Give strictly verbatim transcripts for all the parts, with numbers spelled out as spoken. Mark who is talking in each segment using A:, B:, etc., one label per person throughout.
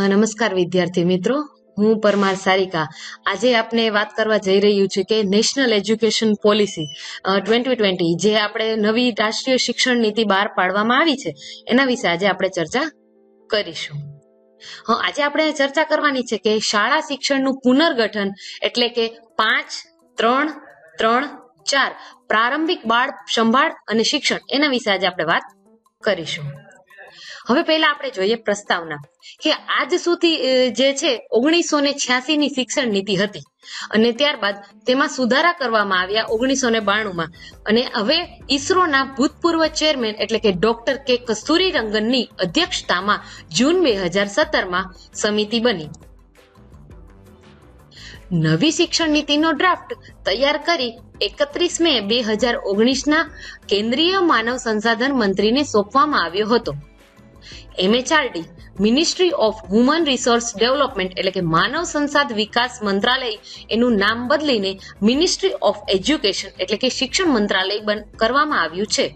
A: નમસ્કાર વિદ્યાર્થી મિત્રો, હું પરમાર સારિકા આજે આપને વાત કરવા જઈ રહ્યું છે કે national education policy twenty twenty જે આપણે નવી રાષ્ટ્રીય શિક્ષણ નીતિ બહાર પાડવામાં આવી છે એના વિશે આજે આપણે ચર્ચા કરીશું. હા, આજે આપણે ચર્ચા કરવાની છે કે શાળા શિક્ષણનું પુનર્ગઠન એટલે કે પાંચ ત્રણ ત્રણ ચાર પ્રારંભિક બાળ સંભાળ અને શિક્ષણ એના વિશે આજે આપણે વાત કરીશું. હવે પહેલા આપણે જોઈએ પ્રસ્તાવના કે આજ સુધી જે છે ઓગણીસો ને છ્યાસી ની શિક્ષણ નીતિ હતી અને ત્યારબાદ તેમાં સુધારા કરવામાં આવ્યા ઓગણીસો ને બાણું માં અને હવે ઈસરોના ભૂતપૂર્વ ચેરમેન એટલે કે ડોક્ટર કે કસ્તુરી રંગનની અધ્યક્ષતામાં જૂન બે હજાર સત્તર માં સમિતિ બની. નવી શિક્ષણ નીતિનો ડ્રાફ્ટ તૈયાર કરી એકત્રીસ મે બે હજાર ઓગણીસ ના કેન્દ્રીય માનવ સંસાધન મંત્રીને સોંપવામાં આવ્યો હતો. MHRD ministry of human resource development એટલે કે માનવ સંસાધન વિકાસ મંત્રાલય એનું નામ બદલીને મિનિસ્ટ્રી ઓફ એજ્યુકેશન એટલે કે શિક્ષણ મંત્રાલય કરવામાં આવ્યું છે.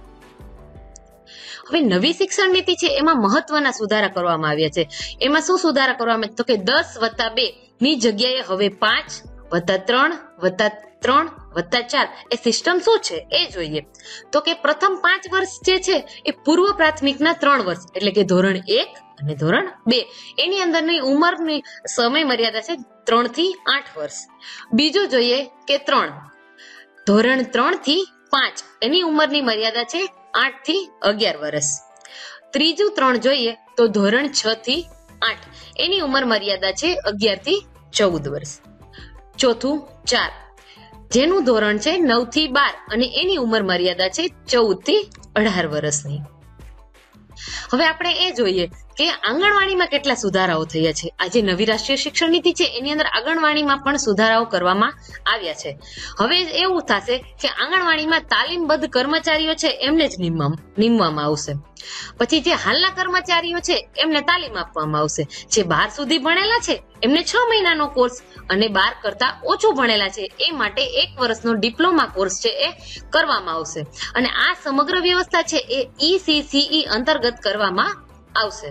A: હવે નવી શિક્ષણ નીતિ છે એમાં મહત્વના સુધારા કરવામાં આવ્યા છે. એમાં શું સુધારા કરવામાં તો કે દસ વત્તા બે ની જગ્યાએ હવે પાંચ વત્તા ત્રણ વત્તા ત્રણ વત્તા ચાર એ સિસ્ટમ શું છે એ જોઈએ. તો કે પ્રથમ પાંચ વર્ષ જે છે એ પૂર્વ પ્રાથમિકના ત્રણ વર્ષ એટલે કે ધોરણ એક અને ધોરણ બે એની અંદરની ઉંમરની સમય મર્યાદા છે ત્રણ થી આઠ વર્ષ. બીજું જોઈએ કે ત્રણ ધોરણ ત્રણ થી પાંચ એની ઉંમરની મર્યાદા છે આઠ થી અગિયાર વર્ષ. ત્રીજું ત્રણ જોઈએ તો ધોરણ છ થી આઠ એની ઉંમર મર્યાદા છે અગિયાર થી ચૌદ વર્ષ. ચોથું ચાર જેનું ધોરણ છે નવ થી બાર અને એની ઉંમર મર્યાદા છે ચૌદ થી અઢાર વર્ષની. હવે આપણે એ જોઈએ કે આંગણવાડીમાં કેટલા સુધારાઓ થયા છે. આજે નવી રાષ્ટ્રીય શિક્ષણ નીતિ છે એની અંદર આંગણવાડીમાં પણ સુધારાઓ કરવામાં આવ્યા છે. હવે એવું થશે કે આંગણવાડીમાં તાલીમબદ્ધ કર્મચારીઓ છે એમને જ નીમવામાં આવશે. પછી જે હાલના કર્મચારીઓ છે એમને તાલીમ આપવામાં આવશે. જે બાર સુધી ભણેલા છે એમને છ મહિનાનો કોર્સ અને બાર કરતા ઓછું ભણેલા છે એ માટે એક વર્ષનો ડિપ્લોમા કોર્સ છે એ કરવામાં આવશે. અને આ સમગ્ર વ્યવસ્થા છે એ ઈસીસીઈ અંતર્ગત કરવામાં આવશે.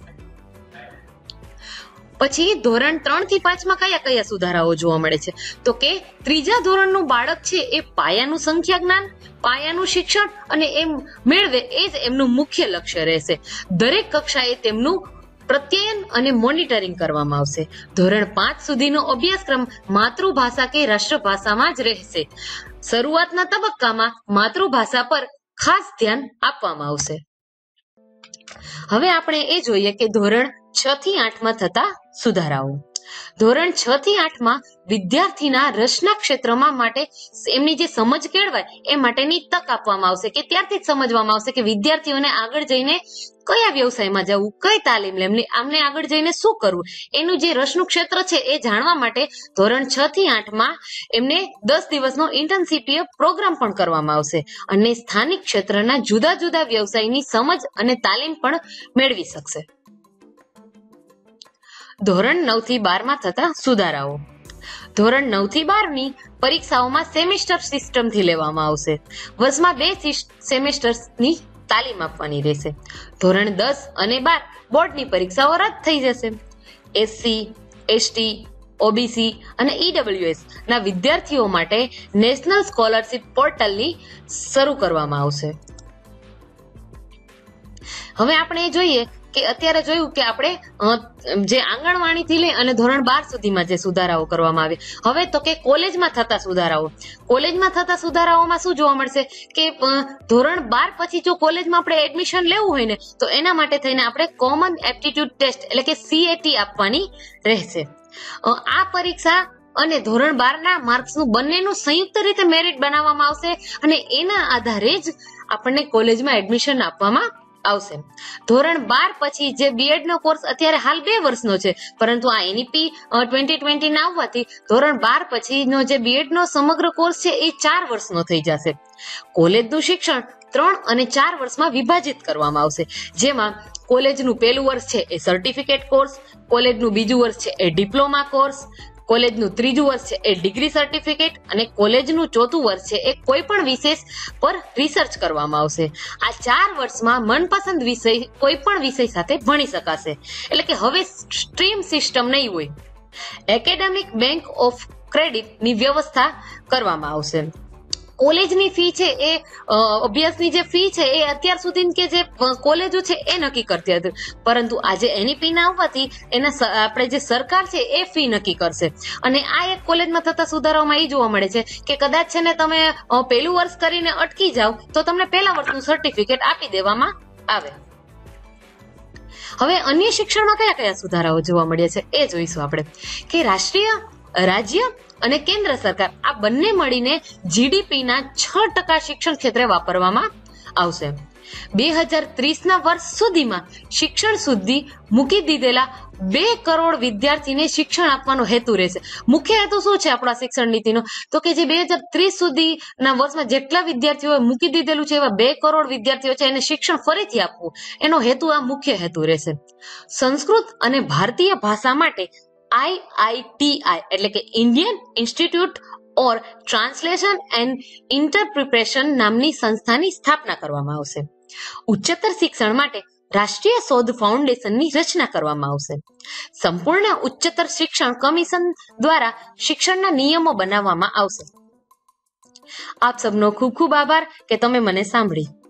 A: પછી ધોરણ ત્રણ થી પાંચ માં કયા કયા સુધારાઓ જોવા મળે છે તો કે ત્રીજા ધોરણનું બાળક છે એ પાયાનું સંખ્યા જ્ઞાન પાયાનું શિક્ષણ અને એમ મેળવે એ જ એમનું મુખ્ય લક્ષ્ય રહેશે. દરેક કક્ષાએ તેમનું પ્રત્યયન અને મોનિટરિંગ કરવામાં આવશે. ધોરણ પાંચ સુધીનો અભ્યાસક્રમ માતૃભાષા કે રાષ્ટ્રભાષામાં જ રહેશે. શરૂઆતના તબક્કામાં માતૃભાષા પર ખાસ ધ્યાન આપવામાં આવશે. હવે આપણે એ જોઈએ કે ધોરણ છ થી આઠ માં થતા સુધારાઓ. ધોરણ છ થી આઠ માં વિદ્યાર્થીના રસના ક્ષેત્રમાં માટે એમની જે સમજ કેળવાય એ માટેની તક આપવામાં આવશે કે ત્યારથી જ સમજવામાં આવશે કે વિદ્યાર્થીઓને આગળ જઈને કયા વ્યવસાયમાં જવું, કઈ તાલીમ લેવી, આમને આગળ જઈને શું કરવું, એનું જે રસનું ક્ષેત્ર છે એ જાણવા માટે ધોરણ છ થી આઠ માં એમને દસ દિવસનો ઇન્ટર્નશીપ પ્રોગ્રામ પણ કરવામાં આવશે અને સ્થાનિક ક્ષેત્રના જુદા જુદા વ્યવસાયની સમજ અને તાલીમ પણ મેળવી શકશે. ધોરણ નવ થી બાર માં થતા સુધારાઓ. ધોરણ નવ થી બાર ની પરીક્ષાઓમાં સેમેસ્ટર સિસ્ટમ થી લેવામાં આવશે. વર્ષમાં બે સેમેસ્ટરની તાલીમ આપવાની રહેશે. ધોરણ દસ અને બાર બોર્ડની પરીક્ષાઓ રદ થઈ જશે. એસસી, એસટી, ઓબીસી અને ઈડબ્લ્યુએસ ના વિદ્યાર્થીઓ માટે નેશનલ સ્કોલરશિપ પોર્ટલની શરૂ કરવામાં આવશે. હવે આપણે જોઈએ કે અત્યારે જોયું કે આપણે જે આંગણવાડી થી લઈ અને ધોરણ બાર સુધીમાં જે સુધારાઓ કરવામાં આવે. હવે તો કે કોલેજમાં થતા સુધારાઓ. કોલેજમાં થતા સુધારાઓમાં શું જોવા મળશે કે ધોરણ બાર પછી જો કોલેજમાં આપણે એડમિશન લેવું હોય ને તો એના માટે થઈને આપણે કોમન એપ્ટિટ્યુડ ટેસ્ટ એટલે કે સીએટી આપવાની રહેશે. આ પરીક્ષા અને ધોરણ બાર ના માર્ક્સનું બંનેનું સંયુક્ત રીતે મેરિટ બનાવવામાં આવશે અને એના આધારે જ આપણને કોલેજમાં એડમિશન આપવામાં આવશે. ધોરણ બાર પછી જે બીએડ નો કોર્સ અત્યારે હાલ બે વર્ષનો છે પરંતુ આ એનઈપી ટ્વેન્ટી ટ્વેન્ટી ના આવવાથી ધોરણ બાર પછીનો જે બીએડ નો સમગ્ર કોર્સ છે એ ચાર વર્ષનો થઈ જશે. કોલેજનું શિક્ષણ ત્રણ અને ચાર વર્ષમાં વિભાજિત કરવામાં આવશે. જેમાં કોલેજનું પહેલું વર્ષ છે એ સર્ટિફિકેટ કોર્સ, કોલેજનું બીજું વર્ષ છે એ ડિપ્લોમા કોર્સ, કોલેજનું ત્રીજું વર્ષ છે એ ડિગ્રી સર્ટિફિકેટ અને કોલેજનું ચોથું વર્ષ છે એ કોઈ પણ વિશેષ પર રિસર્ચ કરવામાં આવશે. આ ચાર વર્ષમાં મનપસંદ વિષય કોઈ પણ વિષય સાથે ભણી શકાશે. એટલે કે હવે સ્ટ્રીમ સિસ્ટમ નહીં હોય. એકેડેમિક બેંક ઓફ ક્રેડિટ ની વ્યવસ્થા કરવામાં આવશે. કોલેજની ફી છે એ અભ્યાસની જે ફી છે એ અત્યાર સુધી કે જે કોલેજો છે એ નક્કી કરતી હતી, પરંતુ આજે એનઈપી ના આવવાથી એના આપણે જે સરકાર છે એ ફી નક્કી કરશે. અને આ એક કોલેજમાં થતા સુધારાઓમાં એ જોવા મળે છે કે કદાચ છે ને તમે પહેલું વર્ષ કરીને અટકી જાઓ તો તમને પહેલા વર્ષનું સર્ટિફિકેટ આપી દેવામાં આવે. હવે અન્ય શિક્ષણમાં કયા કયા સુધારાઓ જોવા મળ્યા છે એ જોઈશું આપણે કે રાષ્ટ્રીય, રાજ્ય અને કેન્દ્ર સરકાર આ બંને મળીને જીડીપી ના છ ટકા શિક્ષણ ક્ષેત્રે વાપરવામાં આવશે. બે હજાર ત્રીસ ના વર્ષ સુધીમાં શિક્ષણ સુધી મૂકી દીધેલા બે કરોડ વિદ્યાર્થીને શિક્ષણ આપવાનો હેતુ રહેશે. મુખ્ય હેતુ શું છે આપણા શિક્ષણ નીતિનો? તો કે જે બે હજાર ત્રીસ સુધીના વર્ષમાં જેટલા વિદ્યાર્થીઓએ મૂકી દીધેલું છે એવા બે કરોડ વિદ્યાર્થીઓ છે એને શિક્ષણ ફરીથી આપવું, એનો હેતુ આ મુખ્ય હેતુ રહેશે. સંસ્કૃત અને ભારતીય ભાષા માટે આઈ આઈ ટી આઈ એટલે કે Indian institute or translation and interpretation નામની સંસ્થાની સ્થાપના કરવામાં આવશે. ઉચ્ચતર શિક્ષણ માટે રાષ્ટ્રીય શોધ ફાઉન્ડેશનની રચના કરવામાં આવશે. સંપૂર્ણ ઉચ્ચતર શિક્ષણ કમિશન દ્વારા શિક્ષણના નિયમો બનાવવામાં આવશે. આપ સબનો ખૂબ ખૂબ આભાર કે તમે મને સાંભળી.